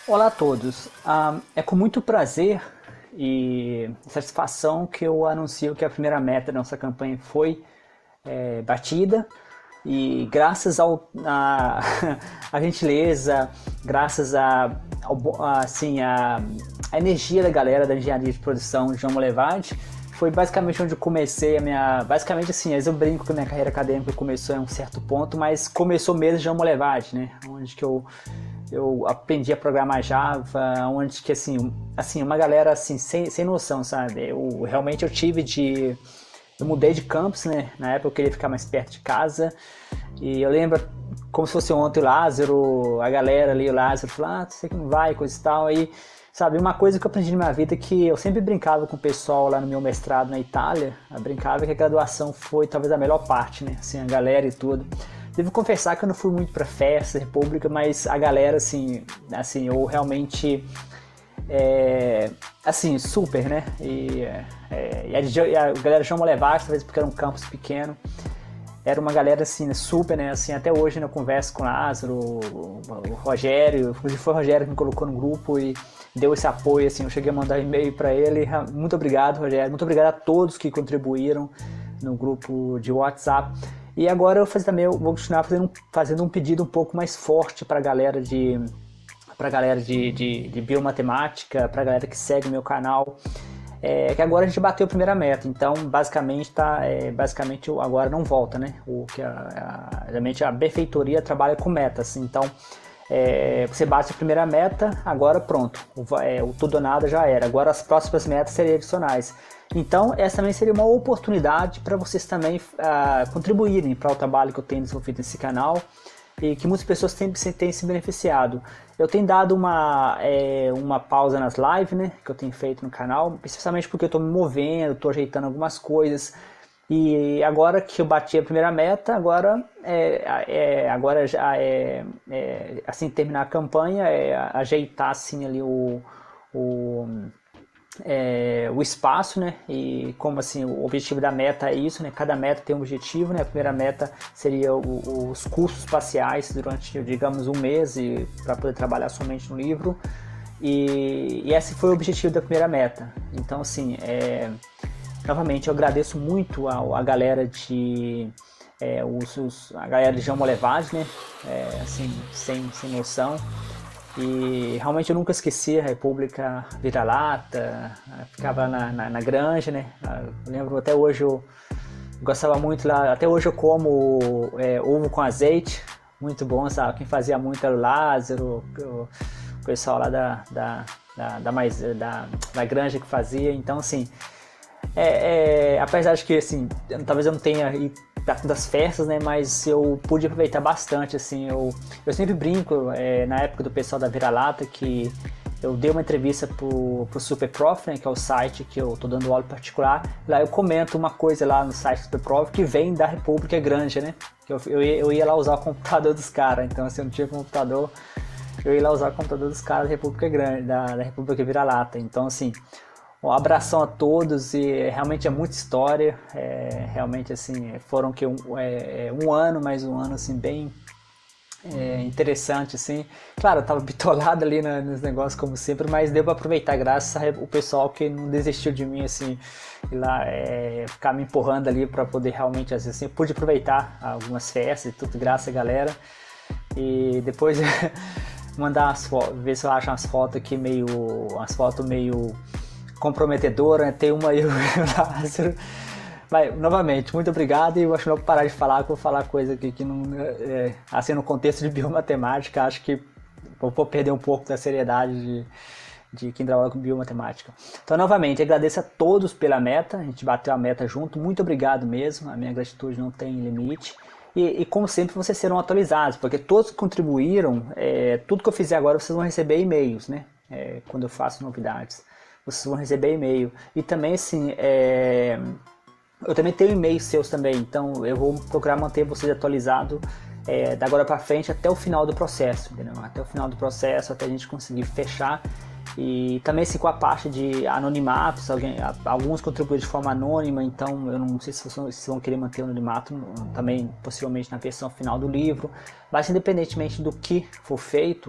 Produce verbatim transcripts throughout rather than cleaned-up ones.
Olá a todos. Ah, é com muito prazer e satisfação que eu anuncio que a primeira meta da nossa campanha foi é, batida e graças ao, a, a gentileza, graças a, ao, bo- a, assim, a, a energia da galera da engenharia de produção de João Molevade, foi basicamente onde eu comecei a minha. Basicamente assim, às vezes eu brinco que a minha carreira acadêmica começou em um certo ponto, mas começou mesmo de João Molevade, né? Onde que eu eu aprendi a programar Java, onde que assim, assim uma galera assim sem, sem noção, sabe? Eu realmente eu tive de eu mudei de campus, né? Na época eu queria ficar mais perto de casa. E eu lembro como se fosse ontem o Lázaro, a galera ali, o Lázaro falou: "Ah, você que não vai, coisa e tal". Aí, sabe, uma coisa que eu aprendi na minha vida é que eu sempre brincava com o pessoal lá no meu mestrado na Itália, eu brincava que a graduação foi talvez a melhor parte, né? Assim, a galera e tudo. Devo confessar que eu não fui muito pra festa, república, mas a galera, assim, assim, eu realmente, é, assim, super, né? E, é, e a, e a galera chama Levante, talvez porque era um campus pequeno, era uma galera, assim, super, né? Assim, até hoje, né, eu converso com o Lázaro, o, o Rogério, inclusive foi o Rogério que me colocou no grupo e deu esse apoio, assim, eu cheguei a mandar e-mail para ele. Muito obrigado, Rogério, muito obrigado a todos que contribuíram no grupo de WhatsApp. E agora eu vou, fazer também, eu vou continuar fazendo, fazendo um pedido um pouco mais forte para a galera de para galera de, de, de biomatemática, para a galera que segue o meu canal, é, que agora a gente bateu a primeira meta, então basicamente tá, é, basicamente agora não volta, né? O que a, a, realmente a benfeitoria trabalha com metas, então é, você bate a primeira meta, agora pronto, o, é, o tudo ou nada já era, agora as próximas metas seriam adicionais. Então essa também seria uma oportunidade para vocês também uh, contribuírem para o trabalho que eu tenho desenvolvido nesse canal e que muitas pessoas têm, têm se beneficiado. Eu tenho dado uma, é, uma pausa nas lives, né, que eu tenho feito no canal, especialmente porque eu estou me movendo, estou ajeitando algumas coisas. E agora que eu bati a primeira meta, agora é, é agora já é, é assim terminar a campanha, é ajeitar assim ali o, o é, o espaço, né? E como assim, o objetivo da meta é isso, né? Cada meta tem um objetivo, né? A primeira meta seria o, os cursos parciais durante, digamos, um mês para poder trabalhar somente no livro. E, e esse foi o objetivo da primeira meta. Então, assim, é, novamente, eu agradeço muito a, a galera de é, os, os, a galera de João Molevade, né? É, assim, sem, sem noção. E realmente eu nunca esqueci a República Vira-Lata, ficava na, na, na granja, né? Eu lembro até hoje, eu gostava muito lá, até hoje eu como é, ovo com azeite, muito bom, sabe? Quem fazia muito era o Lázaro, o, o pessoal lá da, da, da, da, mais, da, da granja que fazia, então assim, é, é, apesar de que assim, talvez eu não tenha das festas, né, mas eu pude aproveitar bastante, assim, eu, eu sempre brinco, é, na época do pessoal da Vira-Lata, que eu dei uma entrevista pro, pro SuperProf, né, que é o site que eu tô dando aula particular, lá eu comento uma coisa lá no site do SuperProf que vem da República Granja, né, que eu, eu, ia, eu ia lá usar o computador dos caras, então assim, eu não tinha computador, eu ia lá usar o computador dos caras da República Grande, da, da República Vira-Lata, então assim, um abração a todos e realmente é muita história, é, realmente assim, foram que um, é, um ano, mais um ano assim, bem é, interessante assim, claro, eu tava bitolado ali na, nos negócios como sempre, mas deu pra aproveitar graças ao pessoal que não desistiu de mim assim, e lá é, ficar me empurrando ali pra poder realmente assim, eu pude aproveitar algumas festas e tudo, graças a galera, e depois mandar umas fotos, ver se eu acho umas fotos aqui meio, umas fotos meio comprometedora, né? Tem uma aí, o Lázaro. Mas, novamente, muito obrigado e eu acho melhor parar de falar, que eu vou falar coisa aqui que não, é, assim, no contexto de biomatemática, acho que eu vou perder um pouco da seriedade de, de quem trabalha com biomatemática. Então, novamente, agradeço a todos pela meta, a gente bateu a meta junto, muito obrigado mesmo, a minha gratitude não tem limite. E, e como sempre, vocês serão atualizados, porque todos que contribuíram, é, tudo que eu fizer agora, vocês vão receber e-mails, né? É, quando eu faço novidades. Vocês vão receber e-mail. E também, assim, é... eu também tenho e-mails seus também, então eu vou procurar manter vocês atualizados é, da agora para frente até o final do processo, entendeu? Até o final do processo, até a gente conseguir fechar. E também assim, com a parte de anonimatos, alguém, alguns contribuem de forma anônima, então eu não sei se vocês vão querer manter o anonimato também, possivelmente na versão final do livro, mas independentemente do que for feito,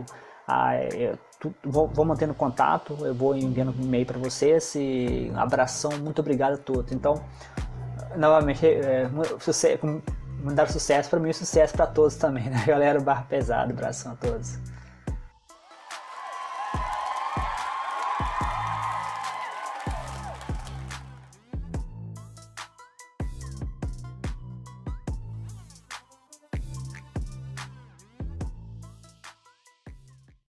Ah, eu tu, vou, vou mantendo contato, eu vou enviando um e-mail para vocês e um abração, muito obrigado a todos. Então, novamente, é, sucesso, mandar sucesso para mim e sucesso para todos também, né, galera? Barra pesado, abração a todos.